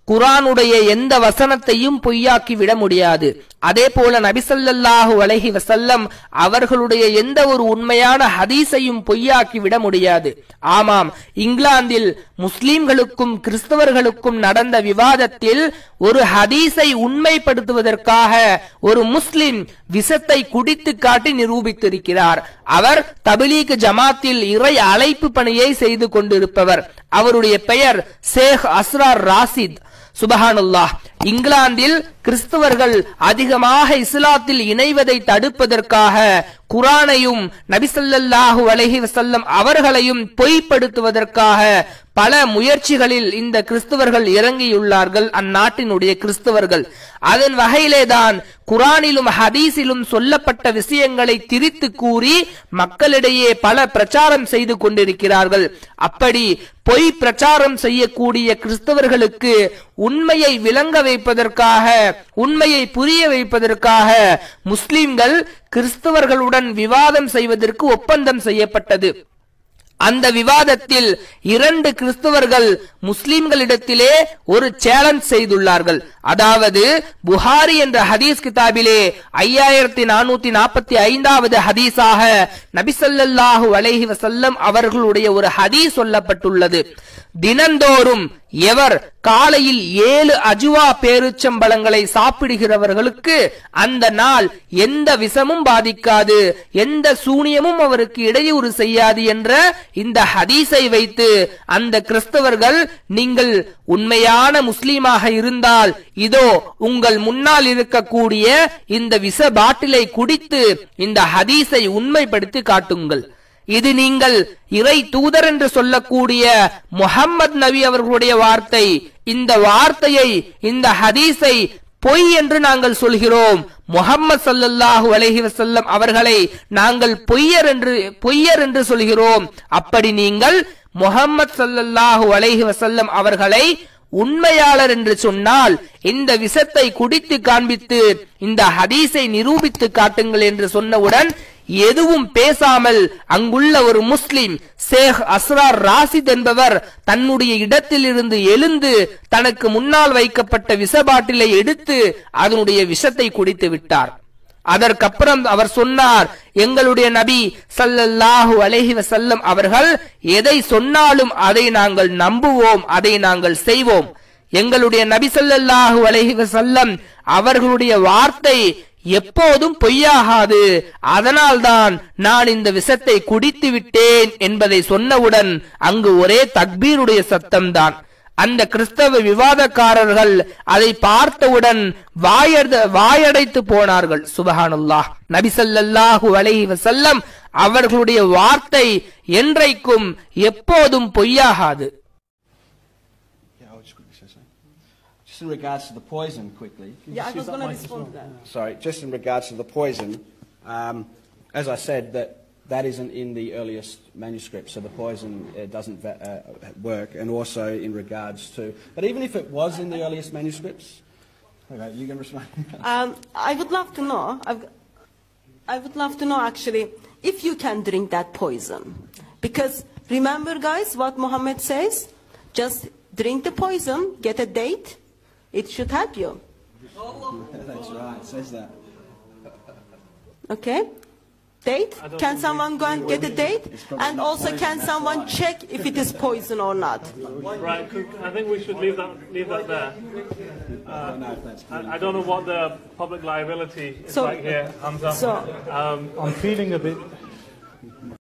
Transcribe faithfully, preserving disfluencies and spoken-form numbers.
குர்ஆனுடைய எந்த வசனத்தையும் பொய்யாக்கி விட முடியாது. அதே போல நபி ஸல்லல்லாஹு அலைஹி வஸல்லம் அவர்களுடைய எந்த ஒரு உண்மையான ஹதீஸையும் பொய்யாக்கி விட முடியாது. ஆமாம், இங்கிலாந்தில் முஸ்லிம்களுக்கும் கிறிஸ்தவர்களுக்கும் நடந்த விவாதத்தில் ஒரு ஹதீஸை உண்மைப்படுத்துவதற்காக ஒரு முஸ்லிம் விஷத்தை குடித்து காட்டி நிரூபித்திருக்கிறார். அவர் தபிலீக் ஜமாத்தில் இறை அழைப்பு பணியை செய்து கொண்டிருப்பவர். அவருடைய பெயர் ஷேக் அஸ்ரார் ராசித். சுபஹானல்லாஹ். இங்கிலாந்தில் கிறிஸ்தவர்கள் அதிகமாக இஸ்லாத்தில் இணைவதை தடுப்பதற்காக குர்ஆனையும் நபி ஸல்லல்லாஹு அலைஹி வஸல்லம் அவர்களையும் பொய்ப்படுத்துவதற்காக பல முயற்சிகளில் இந்த கிறிஸ்தவர்கள் இறங்கியுள்ளார்கள், அந்நாட்டினுடைய கிறிஸ்தவர்கள். அதன் வகையிலேதான் குர்ஆனிலும் ஹதீஸிலும் சொல்லப்பட்ட விஷயங்களை திரித்து கூறி மக்களிடையே பல பிரச்சாரம் செய்து கொண்டிருக்கிறார்கள். அப்படி பொய் பிரச்சாரம் செய்யக்கூடிய கிறிஸ்தவர்களுக்கு உண்மையை விளங்க வைப்பதற்காக, உண்மையை புரிய வைப்பதற்காக முஸ்லிம்கள் கிறிஸ்தவர்களுடன் விவாதம் செய்வதற்கு ஒப்பந்தம் செய்யப்பட்டது. அந்த விவாதத்தில் இரண்டு கிறிஸ்தவர்கள் முஸ்லிம்களிடத்திலே ஒரு சேலஞ்ச் செய்துள்ளார்கள். அதாவது புகாரி என்ற ஹதீஸ் கிதாபிலே ஐயாயிரத்தி நானூத்தி நாற்பத்தி ஐந்தாவது ஹதீஸாக நபி ஸல்லல்லாஹு அலைஹி வஸல்லம் அவர்களுடைய ஒரு ஹதீஸ் சொல்லப்பட்டுள்ளது. தினந்தோறும் எவர் காலையில் ஏழு அஜுவா பேருச்சம்பழங்களை சாப்பிடுகிறவர்களுக்கு அந்த நாள் எந்த விஷமும் பாதிக்காது, எந்த சூனியமும் அவருக்கு இடையூறு செய்யாது என்ற இந்த ஹதீஸை வைத்து அந்த கிறிஸ்தவர்கள், நீங்கள் உண்மையான முஸ்லீமாக இருந்தால் இதோ உங்கள் முன்னால் இருக்கக்கூடிய இந்த விஷ பாட்டிலை குடித்து இந்த ஹதீஸை உண்மைப்படுத்தி காட்டுங்கள். இது நீங்கள் இறை தூதர் என்று சொல்லக்கூடிய முஹம்மது நபி அவர்களுடைய வார்த்தை. இந்த வார்த்தையை, இந்த ஹதீஸை பொய் என்று நாங்கள் சொல்கிறோம். முஹம்மது ஸல்லல்லாஹு அலைஹி வஸல்லம் அவர்களை நாங்கள் பொய்யர் என்று பொய்யர் என்று சொல்கிறோம். அப்படி நீங்கள் முஹம்மது ஸல்லல்லாஹு அலைஹி வஸல்லம் அவர்களை உண்மையாளர் என்று சொன்னால் இந்த விஷத்தை குடித்து காண்பித்து இந்த ஹதீஸை நிரூபித்து காட்டுங்கள் என்று சொன்னவுடன் எதுவும் பேசாமல் அங்குள்ள ஒரு முஸ்லிம் ஷேக் அஸ்ரார் ராசித் என்பவர் தன்னுடைய இடத்தில் இருந்து எழுந்து தனக்கு முன்னால் வைக்கப்பட்ட விஷபாட்டிலை எடுத்து அதனுடைய விஷத்தை குடித்து விட்டார். அதற்கப்புறம் அவர் சொன்னார், எங்களுடைய நபி ஸல்லல்லாஹு அலைஹி வஸல்லம் அவர்கள் எதை சொன்னாலும் அதை நாங்கள் நம்புவோம், அதை நாங்கள் செய்வோம். எங்களுடைய நபி ஸல்லல்லாஹு அலைஹி வஸல்லம் அவர்களுடைய வார்த்தை எப்போதும் பொய்யாகாது, அதனால்தான் நான் இந்த விஷத்தை குடித்து விட்டேன் என்பதை சொன்னவுடன் அங்கு ஒரே தக்பீருடைய சத்தம்தான். அந்த கிறிஸ்தவ விவாதக்காரர்கள் அதை பார்த்தவுடன் வாயடைத்து போனார்கள். சுபஹானல்லாஹ். நபி ஸல்லல்லாஹு அலைஹி வஸல்லம் அவர்களுடைய வார்த்தை என்றைக்கும் எப்போதும் பொய்யாகாது. Just in regards to the poison, quickly. Yeah, I was going to respond to that. Sorry, just in regards to the poison, um, as I said, that that isn't in the earliest manuscript, so the poison uh, doesn't va uh, work, and also in regards to... But even if it was in the earliest manuscripts... Okay, you can respond. um, I would love to know, I've, I would love to know actually, if you can drink that poison. Because remember guys, what Muhammad says? Just drink the poison, get a date, it should help you. That's right, it says that. Okay? Date? Can someone go and get a date? And also can someone check if it is poison or not? Right, I think we should leave that, leave that there. Uh, I, I don't know what the public liability is so, like here, Hamza. So, um, I'm feeling a bit...